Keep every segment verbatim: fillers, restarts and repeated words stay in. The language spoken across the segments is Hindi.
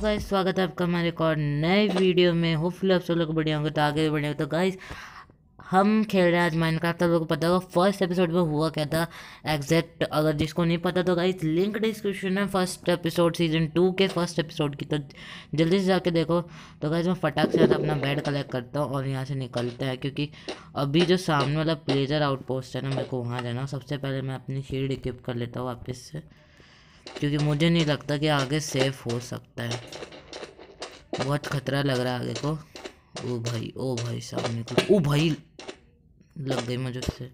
गाइस, स्वागत है आपका हमारे एक और नए वीडियो में। होपफुली आप सब लोग बढ़िया होंगे तो आगे भी बढ़िया होंगे। तो गाइस, हम खेल रहे हैं आज माइनक्राफ्ट। आप लोगों को पता होगा फर्स्ट एपिसोड में हुआ क्या था एग्जैक्ट। अगर जिसको नहीं पता तो गाइस लिंक डिस्क्रिप्शन में फर्स्ट एपिसोड सीजन टू के फर्स्ट एपिसोड की, तो जल्दी से जाके देखो। तो गाइस मैं फटाक से अपना बेड कलेक्ट करता हूँ और यहाँ से निकलते हैं, क्योंकि अभी जो सामने वाला प्लेजर आउटपोस्ट है ना, मेरे को वहाँ जाना। सबसे पहले मैं अपनी शील्ड इक्विप कर लेता हूँ वापस से, क्योंकि मुझे नहीं लगता कि आगे सेफ हो सकता है। बहुत खतरा लग रहा है आगे को। ओ भाई, ओ भाई सामने को, ओ भाई लग गई मुझे उससे।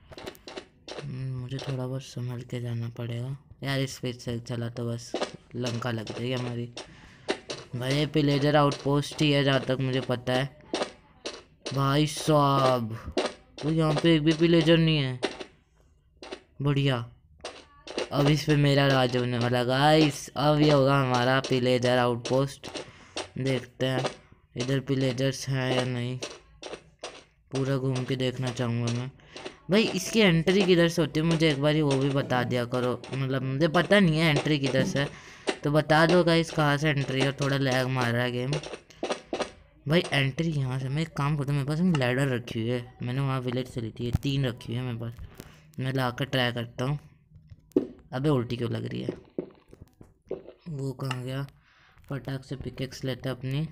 मुझे थोड़ा बहुत संभल के जाना पड़ेगा यार। इस स्पीड से चला तो बस लंका लग जाएगी हमारी। भाई पिलेजर आउटपोस्ट ही है जहाँ तक मुझे पता है। भाई साहब, तो यहाँ पे एक भी पिलेजर नहीं है। बढ़िया, अब इस पे मेरा राज होने वाला गाइस। अब ये होगा हमारा पिलेजर आउटपोस्ट। देखते हैं इधर पिलेजर्स हैं या नहीं। पूरा घूम के देखना चाहूँगा मैं। भाई इसकी एंट्री किधर से होती है मुझे एक बार ही वो भी बता दिया करो। मतलब मुझे पता नहीं है एंट्री किधर से, तो बता दो गाइस कहाँ से एंट्री है। और थोड़ा लैग मार रहा है गेम। भाई एंट्री यहाँ से। मैं एक काम करता हूँ, मेरे पास लैडर रखी हुई है, मैंने वहाँ विलेज से ली थी। तीन रखी हुई है मेरे पास। मैं ला कर ट्राई करता हूँ। अबे उल्टी क्यों लग रही है? वो कहाँ गया? फटाक से पिकेक्स लेते अपनी।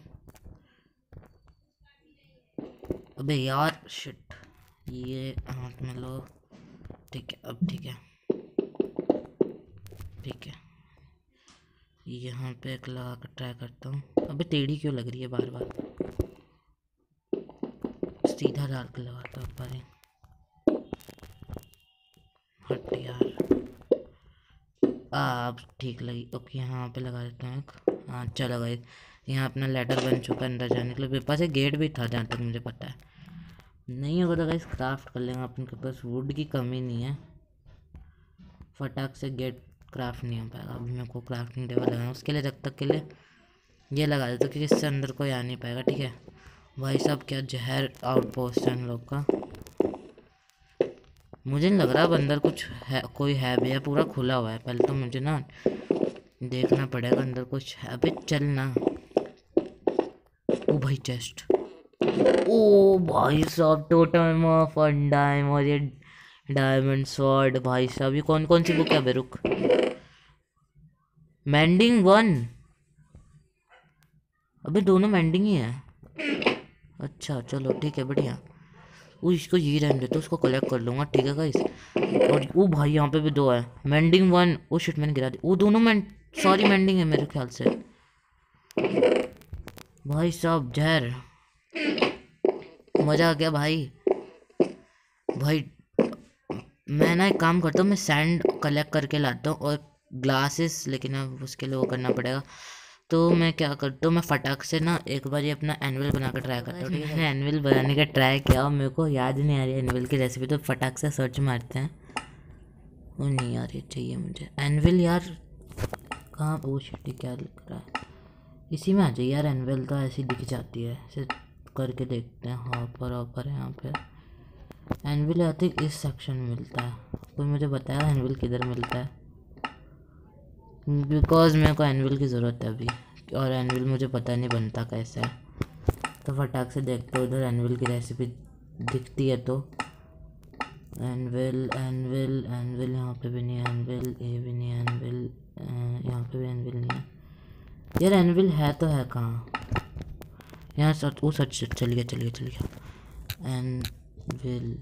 अबे यार शिट, ये हाथ में लो। ठीक है, अब ठीक है, ठीक है। यहाँ पे एक लगा कर ट्राई करता हूँ। अबे टेढ़ी क्यों लग रही है बार बार? सीधा डाल के लगाता हूँ पर। हट यार। अब ठीक लगी। ओके, यहाँ पे लगा देता हूँ एक। हाँ चलो भाई, यहाँ अपना लेटर बन चुका है अंदर जाने के लिए। मेरे पास एक गेट भी था जहाँ तक मुझे पता है। नहीं होगा तो गाइस क्राफ्ट कर लेंगे। अपने के पास वुड की कमी नहीं है। फटाक से गेट क्राफ्ट नहीं हो पाएगा। अभी मेरे को क्राफ्टिंग टेबल लगाना, उसके लिए जब तक के लिए ये लगा देता हूँ कि इससे अंदर कोई आ नहीं पाएगा। ठीक है भाई साहब, क्या जहर आउटपोस्ट है इन लोग का। मुझे नहीं लग रहा अब अंदर कुछ है, कोई है भी है। पूरा खुला हुआ है। पहले तो मुझे ना देखना पड़ेगा अंदर कुछ है। अबे चलना। ओ भाई चेस्ट। ओ भाई साहब, टोटम ऑफ अनडाइम और ये डायमंड स्वॉर्ड। भाई साहब ये कौन कौन सी बुक है? बेरुक मैंडिंग वन। अबे दोनों मैंडिंग ही है। अच्छा चलो ठीक है, बढ़िया। वो इसको ये रहने देते, उसको कलेक्ट कर लूँगा। ठीक है गाइस। और वो भाई यहाँ पे भी दो है मैंडिंग वन। ओ शिट, मैंने गिरा दी। वो दोनों मैंड सॉरी मैंडिंग है मेरे ख्याल से। भाई साहब जहर, मज़ा आ गया भाई। भाई मैं ना एक काम करता हूँ, मैं सैंड कलेक्ट करके लाता हूँ और ग्लासेस, लेकिन अब उसके लिए वो करना पड़ेगा। तो मैं क्या करता हूँ, मैं फटाक से ना एक बार ये अपना एनविल बना कर ट्राई करता हूँ। मैंने एनविल बनाने का ट्राई किया और मेरे को याद नहीं आ रही है एनविल की रेसिपी, तो फटाक से सर्च मारते हैं। वो नहीं आ रही चाहिए मुझे एनविल यार। कहाँ? वो शिट, क्या लिख रहा है? इसी में आ जाइए यार। एनविल तो ऐसी दिख जाती है। इसे करके देखते हैं। हाँ पर ऑफर है यहाँ पे। एनविल आती इस सेक्शन में मिलता है। कोई मुझे बताया एनविल किधर मिलता है? बिकॉज मेरे को एनविल की ज़रूरत है अभी, और एनविल मुझे पता नहीं बनता कैसे है। तो फटाक से देखते हो उधर एनविल की रेसिपी दिखती है तो। एनविल एनविल एनविल यहाँ पे भी नहीं है। एनविल ये भी नहीं है। एनविल यहाँ पे भी एनविल नहीं है यार। एनविल है तो है कहाँ? यहाँ सच, वो सच चल गया चल गया चल गया। एनविल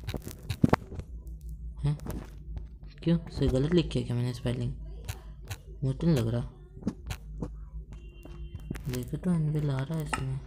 है क्यों? सही गलत लिख किया क्या मैंने स्पेलिंग? मुझे तो नहीं लग रहा। देखो तो एनविल आ रहा है इसमें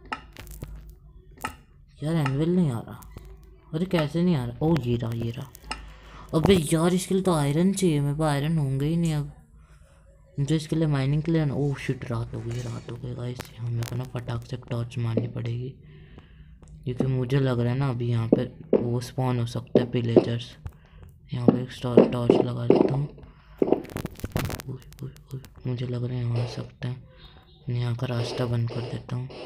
यार। एनविल नहीं आ रहा। अरे कैसे नहीं आ रहा? ओ ये रहा ये रहा। अबे यार इसके लिए तो आयरन चाहिए। मेरे पास आयरन होंगे ही नहीं अब जो इसके लिए माइनिंग के लिए ना। ओह शिट, रात हो गई रात हो गई गाइस। हमें को ना फटाक से टॉर्च मारनी पड़ेगी, क्योंकि मुझे लग रहा है ना अभी यहाँ पे वो स्पॉन हो सकता है पिलेजर्स। यहाँ पे एक टॉर्च लगा देता हूँ। मुझे लग रहा है यहाँ आ सकता है। मैं यहाँ का रास्ता बंद कर देता हूँ।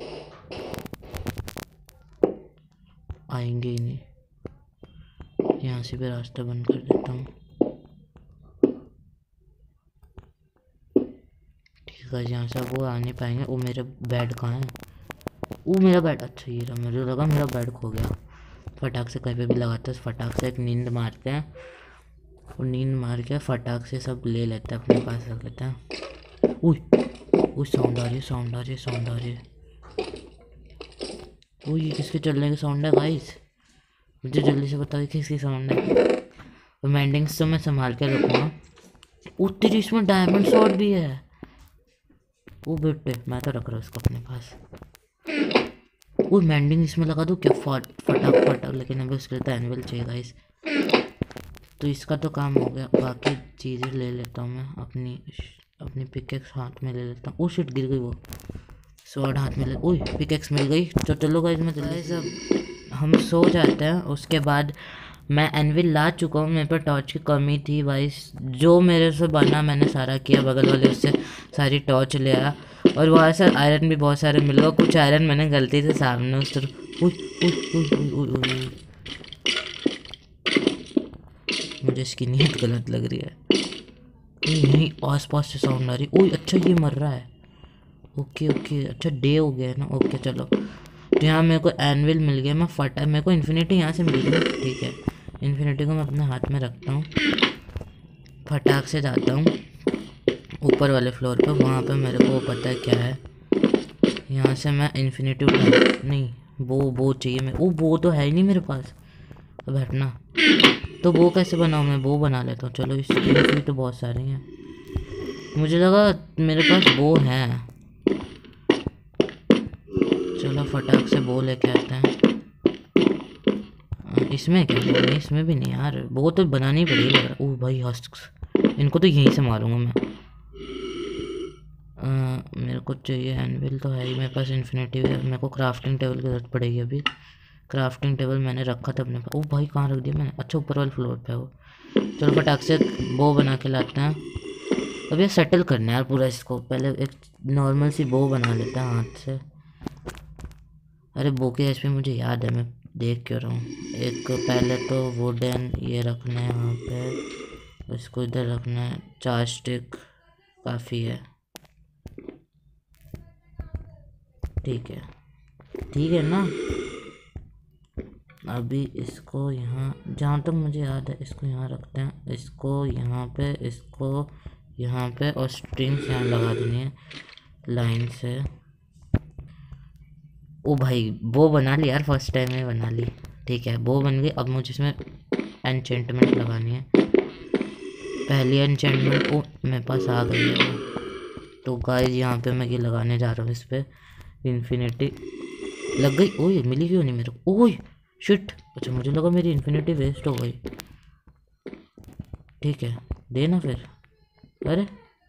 आएंगे ही नहीं। यहाँ से भी रास्ता बंद कर देता हूँ। ठीक गाइस यहाँ से अब वो आ नहीं पाएंगे। वो मेरे बेड कहाँ है? वो मेरा बेड, अच्छा ये रहा। मुझे लगा मेरा बेड खो गया। फटाक से कहीं पे भी लगाते हैं, फटाक से एक नींद मारते हैं और नींद मार के फटाक से सब ले लेते हैं, अपने पास रख लेते हैं। उई उई साउंड आ रही है, साउंड आ रही है, साउंड आ रही है। वो ये किसके चलने की साउंड है गाइस? मुझे जल्दी से बताओ किसकी साउंड है। और मैंडिंग्स तो मैं संभाल के रखूँगा। वो तेरी इसमें डायमंड स्वॉर्ड भी है। वो बेटे मैं तो रख रहा हूँ इसको अपने पास। वो मैंडिंग इसमें लगा दूँ क्या? फट फटाक फटाक, लेकिन अभी उसके लिए तो एनिमल चाहिए गाइस। तो इसका तो काम हो गया। बाकी चीज़ें ले लेता हूँ मैं। अपनी अपनी पिकेक्स हाथ में ले लेता हूँ। ओ शिट गिर गई वो। स्वॉर्ड हाथ में ले, ओह पिकेक्स मिल गई। तो चलो गाइस मैं जल्दी से हम सो जाते हैं। उसके बाद मैं एनविल ला चुका हूँ। मेरे पर टॉर्च की कमी थी गाइस। जो मेरे से बना मैंने सारा किया। बगल वाले उससे सारी टॉर्च ले आया और वहाँ से आयरन भी बहुत सारे मिल गए। कुछ आयरन मैंने गलती से सामने उस तरफ, मुझे इसकी नीयत गलत लग रही है। यहीं आस पास से साउंड आ रही। ओह अच्छा ये मर रहा है। ओके ओके अच्छा डे हो गया है ना। ओके चलो, तो यहाँ मेरे को एनविल मिल गया। मैं फटा मेरे को इन्फिनिटी यहाँ से मिल गई। ठीक है, इन्फिनिटी को मैं अपने हाथ में रखता हूँ। फटाक से जाता हूँ ऊपर वाले फ्लोर पे। वहाँ पे मेरे को पता है क्या है। यहाँ से मैं इन्फिनिटी उठा, नहीं वो वो चाहिए मैं। वो वो तो है ही नहीं मेरे पास। अब हटना, तो वो कैसे बनाऊँ मैं? वो बना लेता हूँ। चलो इसकी तो बहुत सारी हैं। मुझे लगा मेरे पास वो है। चलो फटाक से वो लेके आते हैं। इसमें क्या है? इसमें भी नहीं यार, वो तो बनानी ही पड़ेगी। ओह भाई हस्क, इनको तो यहीं से मारूंगा मैं। आ, मेरे को चाहिए एनविल तो है ही मेरे पास। इन्फिनिटी है। मेरे को क्राफ्टिंग टेबल की जरूरत पड़ेगी अभी। क्राफ्टिंग टेबल मैंने रखा था अपने पास। ओह भाई कहाँ रख दिया मैंने? अच्छा ऊपर वाले फ्लोर पे वो। चलो फटाक से बो बना के लाते हैं। अब ये सेटल करना है यार पूरा इसको। पहले एक नॉर्मल सी बो बना लेते हैं हाथ से। अरे बो के एच पे मुझे याद है, मैं देख क्यों रहा हूँ। एक पहले तो वुडन ये रखना है यहाँ पे, इसको इधर रखना है। चार स्टिक काफ़ी है। ठीक है ठीक है ना। अभी इसको यहाँ, जहाँ तक मुझे याद है इसको यहाँ रखते हैं। इसको यहाँ पे, इसको यहाँ पे और स्ट्रिंग्स यहाँ लगा देनी है लाइन से। ओ भाई वो बना ली यार, फर्स्ट टाइम में बना ली। ठीक है वो बन गई। अब मुझे इसमें एन्चेंटमेंट लगानी है। पहली एन्चेंटमेंट ओ मेरे पास आ गई है वो। तो गाइस यहाँ पे मैं ये लगाने जा रहा हूँ। इस पर इन्फिनिटी लग गई। ओए मिली क्यों नहीं मेरे को? ओए शिट, अच्छा मुझे लगा मेरी इन्फिनिटी वेस्ट हो गई। ठीक है देना फिर। अरे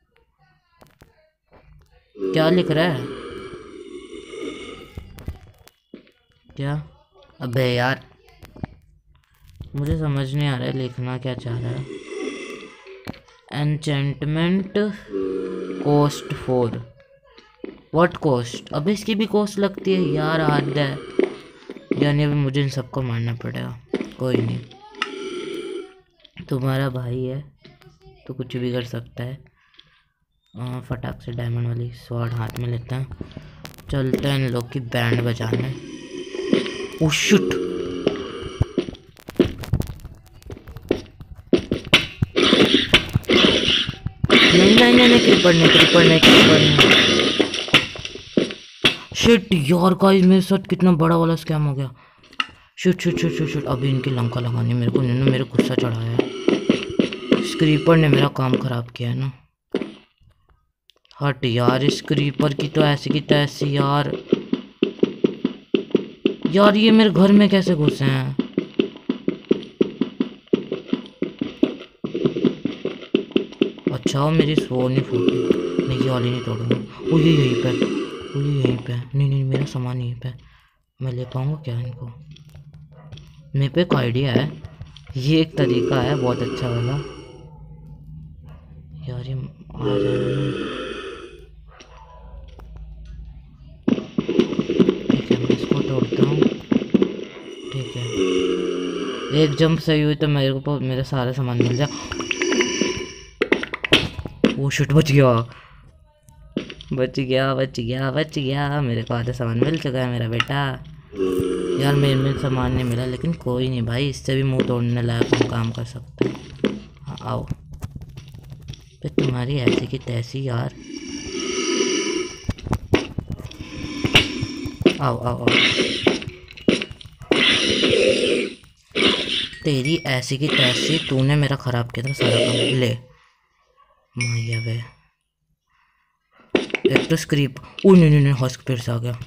क्या लिख रहा है? क्या? अबे यार मुझे समझ नहीं आ रहा है लिखना क्या चाह रहा है। Enchantment cost four. What cost? अबे इसकी भी कॉस्ट लगती है यार, हद है। यानी अभी मुझे इन सबको मारना पड़ेगा। कोई नहीं, तुम्हारा भाई है तो कुछ भी कर सकता है। आ, फटाक से डायमंड वाली स्वॉर्ड हाथ में लेते हैं। चलते हैं इन लोग की बैंड बजाने। ओह शिट, नहीं नहीं नहीं क्रीपर नहीं क्रीपर नहीं क्रीपर नहीं। शिट यार गाइस मेरे साथ कितना बड़ा वाला स्कैम हो गया। Shit shit shit shit shit. अभी इनकी लंका लगानी मेरे को। इन्होंने मेरे गुस्सा चढ़ाया है। इस क्रीपर ने मेरा काम खराब किया है ना। हट यार, इस क्रीपर की तो ऐसी की तो ऐसी यार। यार ये मेरे घर में कैसे घुसे हैं? अच्छा मेरी सो नहीं फूटी। नहीं ये वाली नहीं तोड़ूंगा। वो ये यहीं पे, वो ये यहीं पे। नहीं नहीं मेरा सामान यहीं पे। मैं ले पाऊंगा क्या इनको? मेरे पे एक आइडिया है। ये एक तरीका है बहुत अच्छा वाला। यार ये आ जाए। ठीक है मैं इसको तोड़ता हूँ। ठीक है एक जंप सही हुई तो मेरे को मेरा सारा सामान मिल जाए। वो शिट बच गया। बच गया बच गया बच गया, मेरे को आधा सामान मिल चुका है मेरा बेटा। यार मेरे में सामान नहीं मिला, लेकिन कोई नहीं भाई, इससे भी मुंह तोड़ने लायक हम काम कर सकते हैं। हाँ आओ पे, तुम्हारी ऐसी की तैसी यार। आओ आओ आओ, तेरी ऐसी की तैसी, तूने मेरा खराब किया था सारा काम। ले माया वे, एक तो स्क्रीप। ओ नहीं नहीं नहीं, हस्क फिर से आ गया।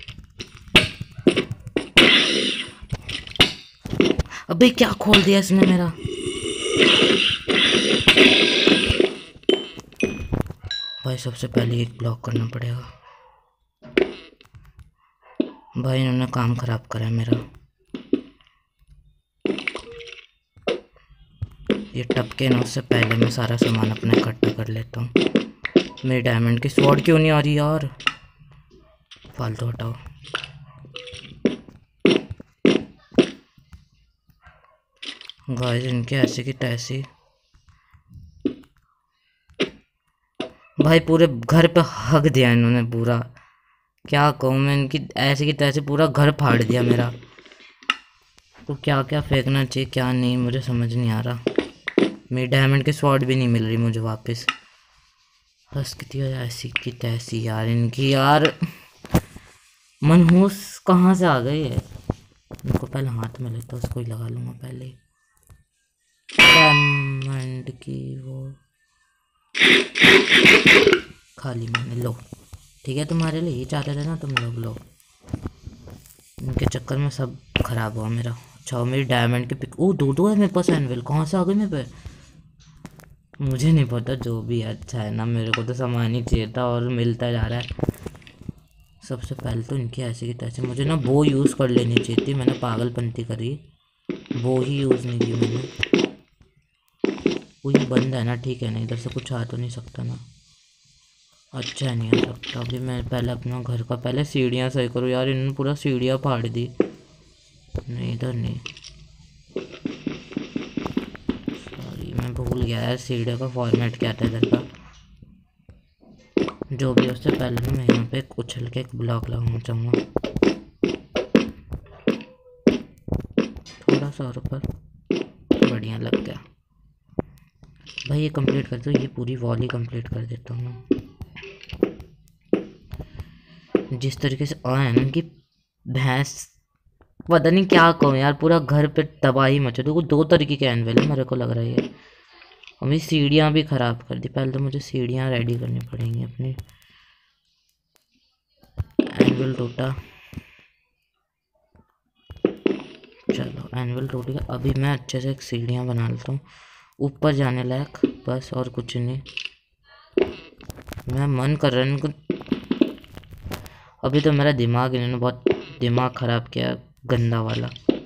अबे क्या खोल दिया इसने मेरा। भाई सबसे पहले एक ब्लॉक करना पड़ेगा। भाई इन्होंने काम खराब करा है मेरा। ये टपके ना, उससे पहले मैं सारा सामान अपना इकट्ठा कर लेता हूँ। मेरी डायमंड की स्वॉर्ड क्यों नहीं आ रही यार, फालतू हटाओ। गाइस इनके ऐसे की तैसी, भाई पूरे घर पे हक दिया इन्होंने पूरा। क्या कहूँ मैं, इनकी ऐसे की तैसे पूरा घर फाड़ दिया मेरा। तो क्या क्या फेंकना चाहिए क्या नहीं, मुझे समझ नहीं आ रहा। मेरी डायमंड की स्वॉर्ड भी नहीं मिल रही मुझे वापस। बस कितनी ऐसी की तैसी यार इनकी यार। मनहूस कहाँ से आ गई है। इनको पहले हाथ में लेता, उसको ही लगा लूँगा पहले। डायमंड की वो खाली मैंने, लो ठीक है, तुम्हारे लिए ही चाहते थे ना तुम लोग, लो। इनके चक्कर में सब खराब हुआ मेरा। अच्छा मेरी डायमंड के पिक, ओ दो दो है मेरे पास एनविल, कहाँ से आ गई मेरे पे मुझे नहीं पता, जो भी अच्छा है ना, मेरे को तो सामान ही चाहिए था और मिलता जा रहा है। सबसे पहले तो इनकी ऐसे की तैसे, मुझे ना वो यूज़ कर लेनी चाहिए थी, मैंने पागलपंती करी, वो ही यूज़ नहीं की मैंने। वो बंद है ना, ठीक है ना, इधर से कुछ आ तो नहीं सकता ना। अच्छा नहीं आ सकता। अभी मैं पहले अपना घर का पहले सीढ़ियाँ सही करूँ यार, इन्होंने पूरा सीढ़ियाँ फाड़ दी। नहीं इधर नहीं, सॉरी मैं भूल गया यार सीढ़ियों का फॉर्मेट क्या था इधर का। जो भी उससे पहले ना मैं यहाँ पे उछल के एक ब्लॉक लगाना चाहूँगा थोड़ा सा और ऊपर, बढ़िया लग गया। भाई ये कंप्लीट कर दो, ये पूरी वॉल ही कंप्लीट कर देता हूँ मैं। जिस तरीके से आए ना कि भैंस, पता नहीं क्या कहूँ यार, पूरा घर पे तबाही मचा। देखो दो तरीके के एनवेल है मेरे को लग रहा है ये। और मेरी सीढ़ियाँ भी ख़राब कर दी। पहले तो मुझे सीढ़ियाँ रेडी करनी पड़ेंगी अपनी। एनवेल टूटा, चलो एनवेल टूट गया। अभी मैं अच्छे से एक सीढ़ियाँ बना लेता हूँ ऊपर जाने लायक, बस और कुछ नहीं। मैं मन कर रहा है इनको, अभी तो मेरा दिमाग, इन्होंने बहुत दिमाग ख़राब किया गंदा वाला।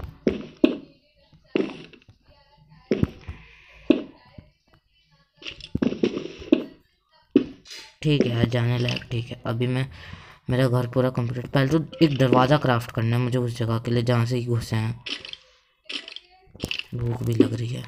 ठीक है जाने लायक, ठीक है। अभी मैं, मेरा घर पूरा कंप्लीट। पहले तो एक दरवाज़ा क्राफ्ट करना है मुझे उस जगह के लिए जहाँ से ही घुसे हैं। भूख भी लग रही है।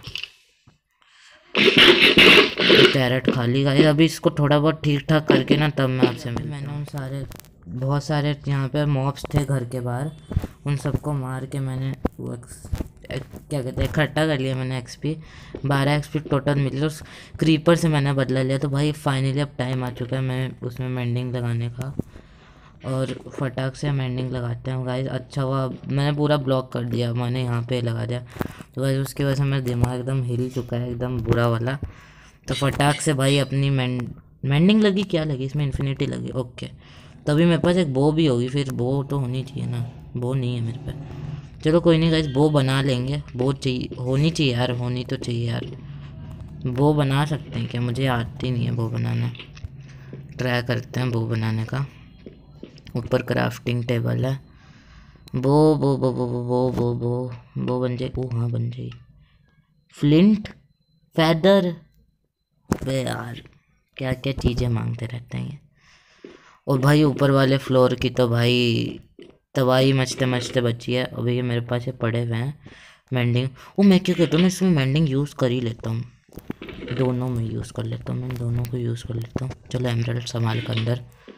कैरेट खाली गाइस, अभी इसको थोड़ा बहुत ठीक ठाक करके ना तब मैं आपसे मिलता हूं। मैंने उन सारे, बहुत सारे यहाँ पे मॉब्स थे घर के बाहर, उन सबको मार के मैंने वो एक्स, एक, क्या कहते हैं, इकट्ठा कर लिया मैंने एक्सपी। बारह एक्सपी टोटल मिली। उस क्रीपर से मैंने बदला लिया। तो भाई फाइनली अब टाइम आ चुका है मैं उसमें मेंडिंग लगाने का, और फटाक से मेंडिंग लगाते हैं गाइस। अच्छा हुआ मैंने पूरा ब्लॉक कर दिया, मैंने यहाँ पे लगा दिया। तो गाइस उसकी वजह से मेरा दिमाग एकदम हिल चुका है, एकदम बुरा वाला। तो फटाक से भाई अपनी मेंड मेंडिंग लगी, क्या लगी इसमें, इन्फिनिटी लगी, ओके। तभी मेरे पास एक बो भी होगी, फिर बो तो होनी चाहिए ना, बो नहीं है मेरे पे। चलो कोई नहीं गाइस, बो बना लेंगे। बो चाहिए, होनी चाहिए यार, होनी तो चाहिए यार। बो बना सकते हैं क्या, मुझे आती नहीं है बो बनाना। ट्राई करते हैं बो बनाने का। ऊपर क्राफ्टिंग टेबल है। बो बो बो बो बो बो बो बो बो बन जाए। ओ हाँ बन जाए। फ्लिंट, फैदर, बे यार क्या क्या चीज़ें मांगते रहते हैं। और भाई ऊपर वाले फ्लोर की तो भाई तबाही मचते मचते बची है। अभी ये मेरे पास ये पड़े हुए हैं मेंडिंग। वो मैं क्या कहता हूँ ना, इसमें मेंडिंग यूज़ कर ही लेता हूँ, दोनों में यूज़ कर लेता हूँ मैं, दोनों को यूज़ कर लेता हूँ। चलो एमराल्ड संभाल कर अंदर।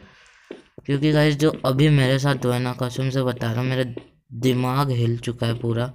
क्योंकि गाइस जो अभी मेरे साथ हुआ है ना, कसम से बता रहा हूँ, मेरा दिमाग हिल चुका है पूरा।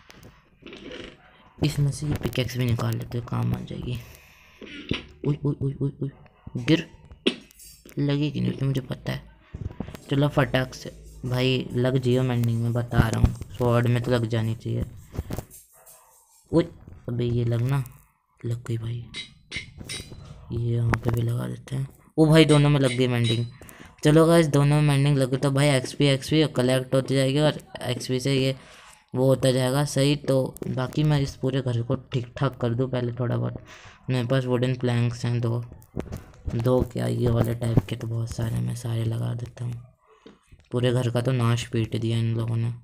इसमें से ये पिकेक्स भी निकाल लेते हैं, काम आ जाएगी। उई उई उई उई उई, गिर लगेगी नहीं तो मुझे पता है। चलो फटाक से भाई लग जियो मेंडिंग में, बता रहा हूँ, स्वॉर्ड में तो लग जानी चाहिए। उई अबे ये लगना लग गई भाई, ये यहाँ पे भी लगा देते हैं। ओ भाई दोनों में लग गई मेंडिंग। चलो गाइस दोनों में मेंडिंग लगे तो भाई एक्सपी एक्सपी कलेक्ट होती जाएगी और एक्सपी से ये वो होता जाएगा सही। तो बाकी मैं इस पूरे घर को ठीक ठाक कर दूँ पहले थोड़ा बहुत। मेरे पास वुडन प्लैंक्स हैं दो दो क्या ये वाले टाइप के तो बहुत सारे, मैं सारे लगा देता हूँ। पूरे घर का तो नाश पीट दिया इन लोगों ने,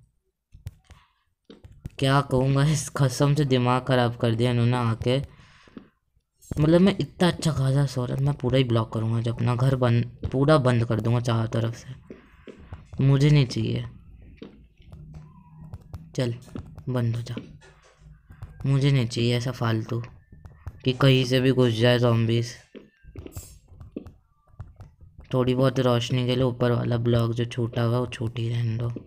क्या कहूँगा, इस कसम से दिमाग ख़राब कर दिया इन्होंने आके। मतलब मैं इतना अच्छा खासा शोहरत मैं पूरा ही ब्लॉक करूँगा, जब अपना घर बंद पूरा बंद कर दूँगा चारों तरफ से। मुझे नहीं चाहिए, चल बंद हो जा। मुझे नहीं चाहिए ऐसा फालतू कि कहीं से भी घुस जाए ज़ॉम्बीज़। थोड़ी बहुत रोशनी के लिए ऊपर वाला ब्लॉक जो छूटा हुआ वो छूट ही रहने दो।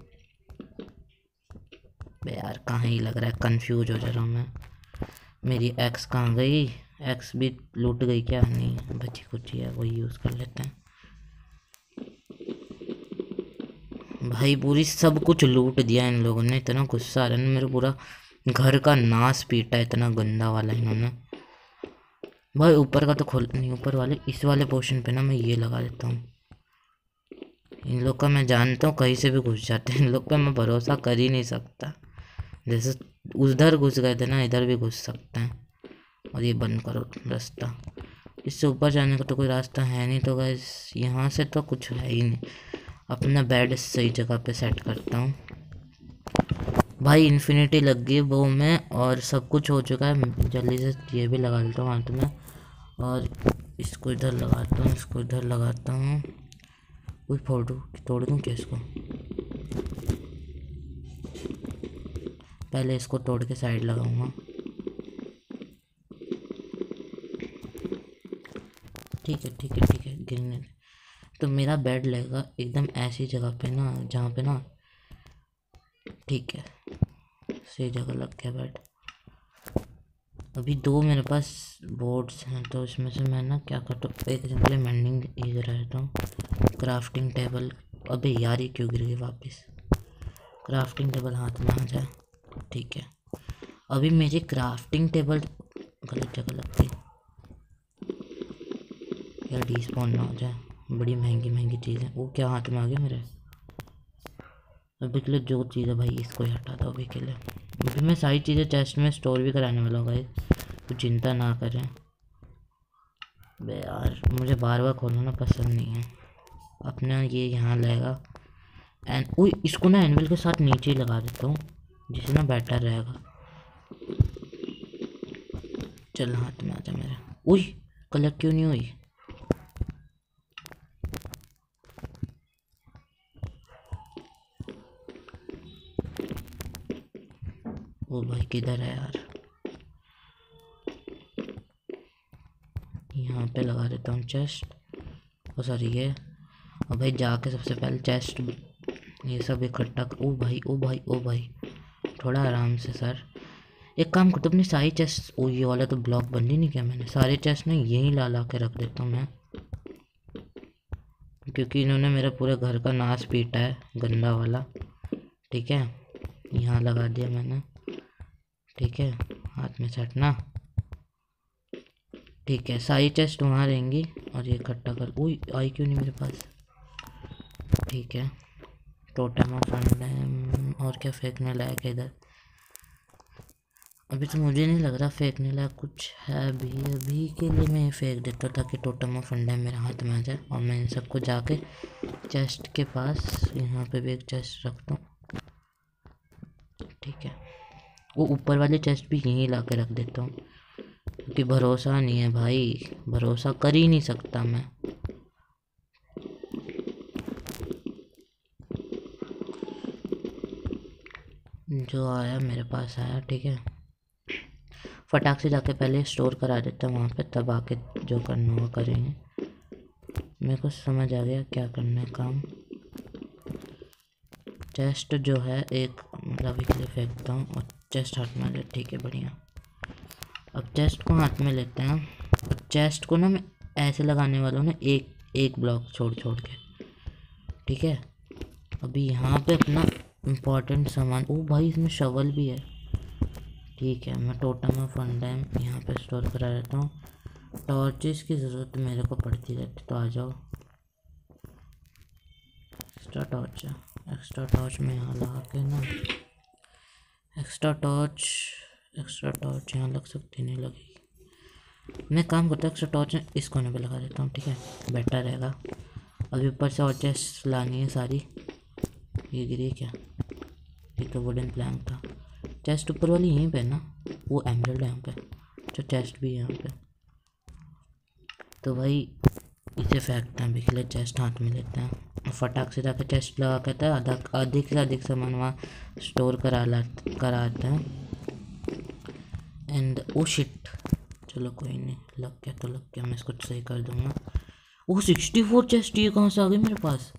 बे यार कहाँ ही लग रहा है, कंफ्यूज हो जा रहा हूँ मैं। मेरी एक्स कहाँ गई? एक्स भी लूट गई क्या? नहीं बची कुछ है, वही यूज़ कर लेते हैं। भाई पूरी सब कुछ लूट दिया इन लोगों ने, इतना गुस्सा आ रहा है ना, मेरे पूरा घर का नाश पीटा इतना गंदा वाला इन्होंने। भाई ऊपर का तो खोल नहीं, ऊपर वाले इस वाले पोर्शन पे ना मैं ये लगा देता हूँ। इन लोग का मैं जानता हूँ कहीं से भी घुस जाते हैं, इन लोग पे मैं भरोसा कर ही नहीं सकता। जैसे उधर घुस गए थे ना, इधर भी घुस सकते हैं। और ये बंद करो रास्ता, इससे ऊपर जाने का तो कोई रास्ता है नहीं। तो गाइस यहाँ से तो कुछ है ही नहीं। अपना बेड सही जगह पे सेट करता हूँ। भाई इन्फिनिटी लग गई वो में और सब कुछ हो चुका है। जल्दी से ये भी लगा लेता हूँ हाथ में और इसको इधर लगाता हूँ, इसको इधर लगाता हूँ। कोई फोटो तोड़ दूँ क्या इसको? पहले इसको तोड़ के साइड लगाऊंगा। ठीक है ठीक है ठीक है, गिरने तो मेरा बेड लगेगा एकदम ऐसी जगह पे ना जहाँ पे ना, ठीक है सही जगह लग गया बेड। अभी दो मेरे पास बोर्ड्स हैं तो इसमें से मैं ना क्या करता हूँ, एक सिंपली मेंडिंग ये रहता हूँ। क्राफ्टिंग टेबल, अबे यार ये क्यों गिर गई वापस? क्राफ्टिंग टेबल हाथ में आ जाए, ठीक है। अभी मेरी क्राफ्टिंग टेबल गलत जगह लग गई यार, डिस्पॉन ना हो जाए। बड़ी महंगी महंगी चीज़ें, वो क्या हाथ में आ गया मेरे? अभी के लिए जो चीज़ है भाई इसको ही हटा दो अभी के लिए। अभी मैं सारी चीज़ें चेस्ट में स्टोर भी कराने वाला हूँ भाई, तो चिंता ना करें। बे यार मुझे बार बार खोलना पसंद नहीं है। अपना ये यहाँ लगेगा एंड ओ इसको ना एनविल के साथ नीचे ही लगा देता हूँ, जिससे ना बेटर रहेगा। चल हाथ में आ जा मेरे। उई कलर क्यों नहीं हुई? ओ भाई किधर है यार? यहाँ पे लगा देता हूँ चेस्ट, ओ सॉरी ये। और भाई जाके सबसे पहले चेस्ट ये सब इकट्ठा। ओ भाई ओ भाई ओ भाई थोड़ा आराम से सर। एक काम करता हूँ अपनी सारी चेस्ट, ओ ये वाला तो ब्लॉक बंद ही नहीं किया मैंने। सारे चेस्ट ना यहीं ला ला के रख देता हूँ मैं, क्योंकि इन्होंने मेरा पूरे घर का नाश पीटा है गंदा वाला। ठीक है यहाँ लगा दिया मैंने, ठीक है हाथ में सटना, ठीक है सारी चेस्ट वहाँ रहेंगी। और ये इकट्ठा कर, ओए आई क्यों नहीं मेरे पास? ठीक है टोटम ऑफ फंड और क्या फेंकने लायक है इधर? अभी तो मुझे नहीं लग रहा फेंकने लायक कुछ है अभी। अभी के लिए मैं ये फेंक देता हूँ ताकि टोटम ऑफ फंड मेरे हाथ में आ जाए। और मैं इन सबको जाके चेस्ट के पास यहाँ पे भी एक चेस्ट रखता हूँ, ठीक है। वो ऊपर वाले चेस्ट भी यहीं ला के रख देता हूँ, क्योंकि भरोसा नहीं है भाई, भरोसा कर ही नहीं सकता मैं। जो आया मेरे पास आया, ठीक है। फटाक से जाके पहले स्टोर करा देता हूँ वहाँ पे, तब आके जो करना होगा करेंगे। मेरे को समझ आ गया क्या करना है काम। चेस्ट जो है एक मतलब अभी के लिए फेंकता हूँ और चेस्ट हाथ में ले, ठीक है बढ़िया। अब चेस्ट को हाथ में लेते हैं। चेस्ट को ना मैं ऐसे लगाने वाला हूँ ना, एक एक ब्लॉक छोड़ छोड़ के, ठीक है। अभी यहाँ पे अपना इम्पोर्टेंट सामान, ओ भाई इसमें शवल भी है, ठीक है। मैं टोटम ऑफ फंडाइम यहाँ पे स्टोर करा रहता हूँ। टॉर्चेस की ज़रूरत मेरे को पड़ती रहती, तो आ जाओ। एक्स्ट्रा टॉर्च है, एक्स्ट्रा टॉर्च में यहाँ लगा के ना, एक्स्ट्रा टॉर्च एक्स्ट्रा टॉर्च यहाँ लग सकती, नहीं लगी। मैं काम करता हूँ एक्स्ट्रा टॉर्च इस कोने पे लगा देता हूँ, ठीक है, बेटर रहेगा। अभी ऊपर से और चेस्ट लानी है सारी। ये गिरी क्या? ये तो वुडन प्लैंक था। चेस्ट ऊपर वाली यहीं पे ना, वो एमरल्ड है यहाँ पे, जो चेस्ट भी है यहाँ पे। तो भाई इसे फेंकते हैं, बिखले चेस्ट हाथ में लेते हैं और फटाक से जाकर चेस्ट लगा कहता है आधा अधिक से अधिक सामान वहाँ स्टोर करा ला कराते हैं। एंड ओ शिट, चलो कोई नहीं, लग गया तो लग गया, मैं इसको सही कर दूंगा। वो सिक्सटी फोर चेस्ट ये कहाँ से आ गई मेरे पास?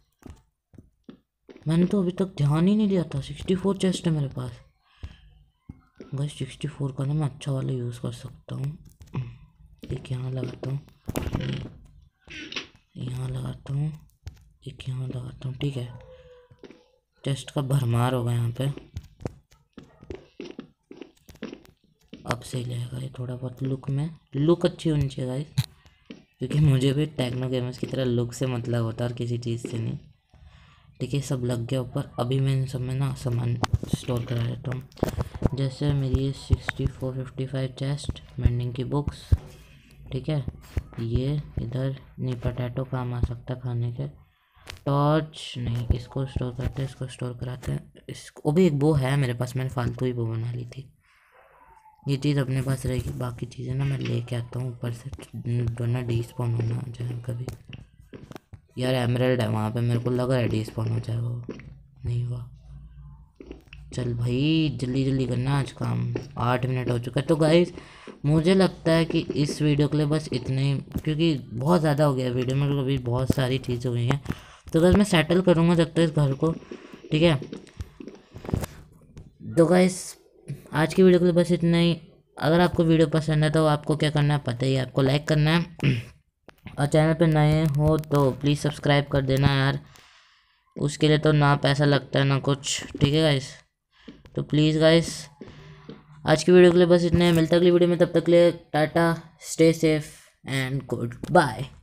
मैंने तो अभी तक ध्यान ही नहीं दिया था। सिक्सटी फोर चेस्ट है मेरे पास। बस सिक्सटी फोर का ना मैं अच्छा वाला यूज़ कर सकता हूँ। एक यहाँ लगाता हूँ, यहाँ लगाता हूँ, एक यहाँ लगाता हूँ, ठीक है। चेस्ट का भरमार होगा यहाँ पे। अब सही लगेगा ये, थोड़ा बहुत लुक में लुक अच्छी होनी चाहिए गाइस, क्योंकि मुझे भी टेक्नो गेमर्स की तरह लुक से मतलब होता है और किसी चीज़ से नहीं, ठीक है। सब लग गया ऊपर। अभी मैं इन सब में ना सामान स्टोर करा लेता हूँ। जैसे मेरी sixty four fifty five chest, mending की बुक्स, ठीक है। ये इधर नहीं, पोटैटो काम आ सकता खाने के। टॉर्च नहीं, इसको स्टोर करते हैं, इसको स्टोर कराते हैं। इसको भी एक वो है मेरे पास, मैंने फालतू ही वो बना ली थी। ये चीज़ अपने पास रहेगी, बाकी चीज़ें ना मैं लेके आता हूँ ऊपर से, वरना डी स्पॉन होना आ जाए कभी। यार एमरल्ड है वहाँ पे, मेरे को लगा है डी स्पॉन हो जाएगा, वो नहीं हुआ। चल भाई जल्दी जल्दी करना आज काम, आठ मिनट हो चुका है। तो गाइस मुझे लगता है कि इस वीडियो के लिए बस इतने ही, क्योंकि बहुत ज़्यादा हो गया वीडियो में, अभी बहुत सारी चीज़ें हुई हैं। तो गाइस मैं सेटल करूँगा जब तक इस घर को, ठीक है। तो गाइस आज की वीडियो के लिए बस इतना ही। अगर आपको वीडियो पसंद है तो आपको क्या करना है पता ही है, आपको लाइक करना है और चैनल पे नए हो तो प्लीज़ सब्सक्राइब कर देना यार। उसके लिए तो ना पैसा लगता है ना कुछ, ठीक है गाइस। तो प्लीज़ गाइस आज की वीडियो के लिए बस इतना है, मिलता है अगली वीडियो में, तब तक के लिए tata, stay safe and good bye.